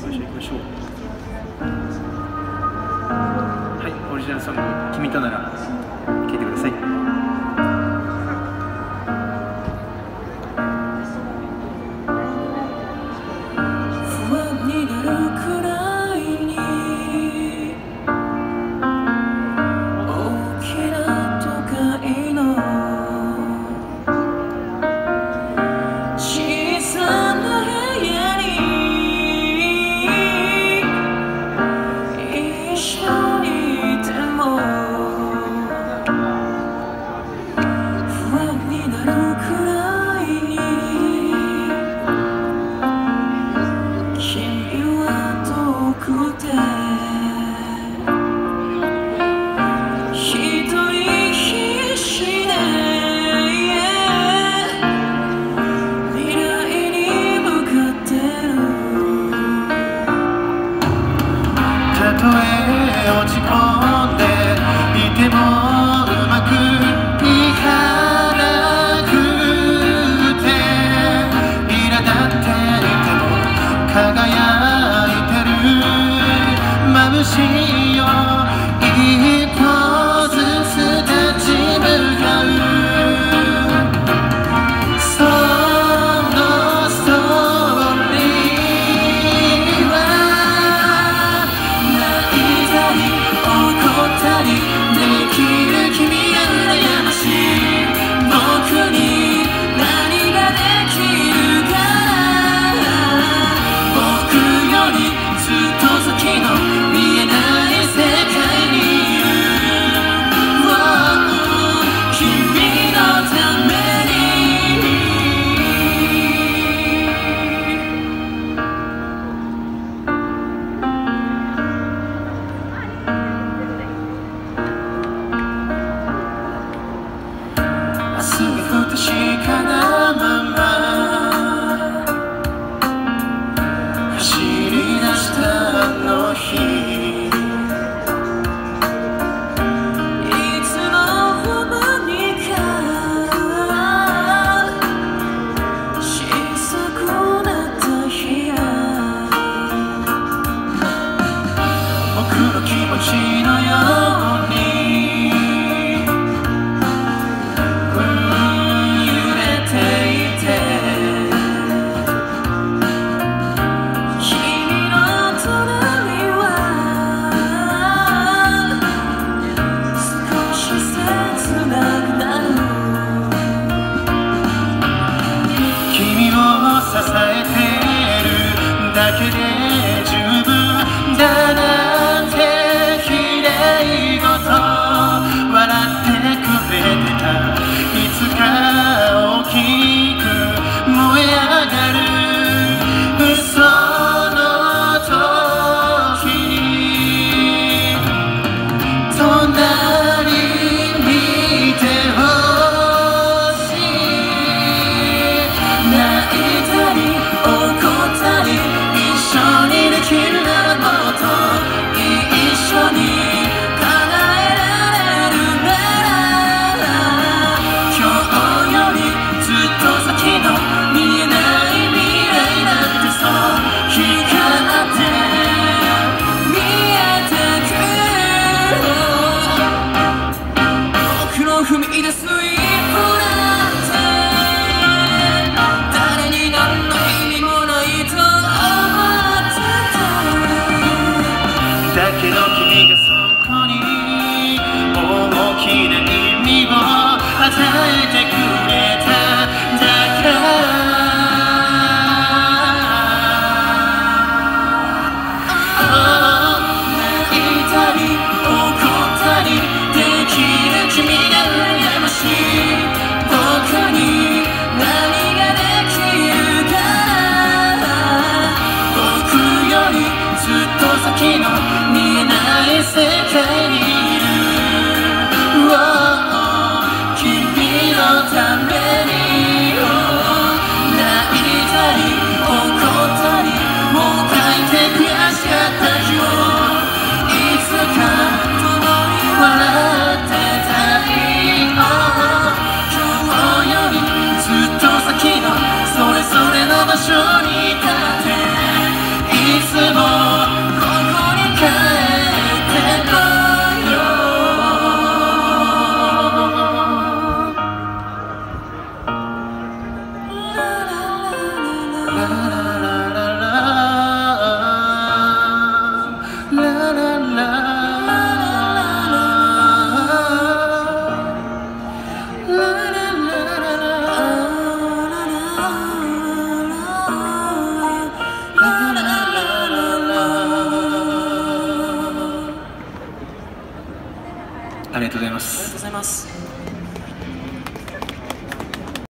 ご一緒に行きましょう。はい、オリジナルソング「君となら」聴いてください。 不安になるくらいに大きな都会の小さな部屋に一緒にいても不安になるくらいに君は遠くて一人必死で未来に向かってる。 たとえ落ち込んでいてもうまくいかなくて苛立っていても輝いてる眩しいよ一歩ずつ立ち向かうそのストーリーは泣いたり怒ったりできる君が羨ましい。僕に何ができるかな。僕よりずっと先の見えない世界にいる。君のためにまっすぐ不確かなまま走り出したあの日いつの間にか小さくなった部屋僕の気持ちのように揺れていて君の隣は少し切なくなる。 君を支えてるだけで十分だなんて綺麗事笑ってくれてた。いつか大きく燃え上がる嘘の時に隣にいてほしい。泣いたり怒ったり一緒にできるならもっと一緒に叶えられるなら今日よりずっと先の見えない未来なんてそう光って見えてくる。僕の踏み出す一歩なんて誰に何の意味もないと思ってた。だけど君がそこに大きな意味を与えてくれた。だから泣いたり怒ったりできる君が羨ましい。僕に何ができるかな。僕よりずっと先の見えない世界にいる。君のために泣いたり怒ったりもう書いて悔しかった日をいつか共に笑ってたい。今日よりずっと先のそれぞれの場所に立っていつもりがとうございまありがとうす。 ございます。